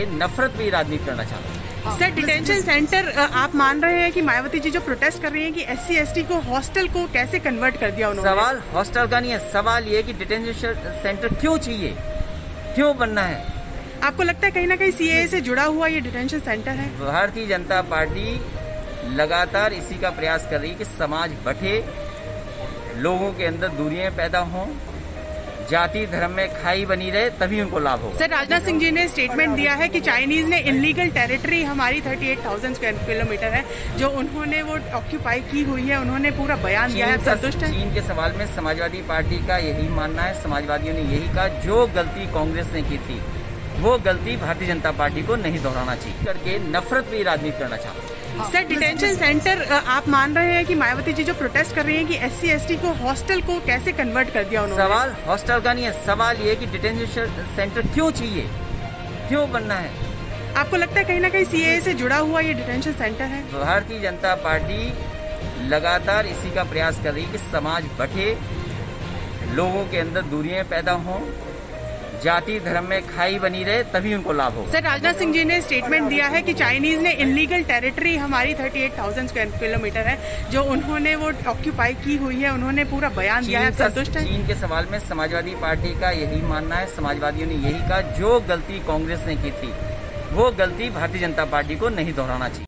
करके नफरत भी राजनीति करना चाहते हैं। सर, डिटेंशन सेंटर आप मान रहे हैं कि मायावती जी जो प्रोटेस्ट कर रही हैं कि SC ST को हॉस्टल को कैसे कन्वर्ट कर दिया उन्होंने? सवाल हॉस्टल का नहीं है, सवाल ये है कि डिटेंशन सेंटर क्यों चाहिए, क्यों बनना है? आपको लगता है कहीं ना कहीं CAA से जुड़ा हुआ ये डिटेंशन सेंटर है? भारतीय जनता पार्टी लगातार इसी का प्रयास कर रही है कि समाज बंटे, लोगों के अंदर दूरियां पैदा हों, जाति धर्म में खाई बनी रहे, तभी उनको लाभ होगा। सर, राजनाथ सिंह जी ने स्टेटमेंट दिया है कि चाइनीज ने इलीगल टेरिटरी हमारी 38,000 स्क्वायर किलोमीटर है जो उन्होंने वो ऑक्यूपाई की हुई है, उन्होंने पूरा बयान दिया है। संतुष्ट है? चीन के सवाल में समाजवादी पार्टी का यही मानना है, समाजवादियों ने यही कहा, जो गलती कांग्रेस ने की थी वो गलती भारतीय जनता पार्टी को नहीं दोहराना चाहिए, करके नफरत भी राजनीति करना चाहते हैं। सर, डिटेंशन सेंटर आप मान रहे हैं कि मायावती जी जो प्रोटेस्ट कर रही हैं कि SC ST को हॉस्टल को कैसे कन्वर्ट कर दिया उन्होंने? सवाल हॉस्टल का नहीं है, सवाल ये है कि डिटेंशन सेंटर क्यों चाहिए, क्यों बनना है? आपको लगता है कहीं ना कहीं CAA से जुड़ा हुआ ये डिटेंशन सेंटर है? भारतीय जनता पार्टी लगातार इसी का प्रयास कर रही है कि समाज बंटे, लोगों के अंदर दूरियां पैदा हों, जाति धर्म में खाई बनी रहे, तभी उनको लाभ होगा। सर, राजनाथ सिंह जी ने स्टेटमेंट दिया है कि चाइनीज ने इलीगल टेरिटरी हमारी 38,000 स्क्वायर किलोमीटर है जो उन्होंने वो ऑक्यूपाई की हुई है, उन्होंने पूरा बयान दिया है। संतुष्ट है? चीन के सवाल में समाजवादी पार्टी का यही मानना है, समाजवादियों ने यही कहा, जो गलती कांग्रेस ने की थी वो गलती भारतीय जनता पार्टी को नहीं दोहराना चाहिए।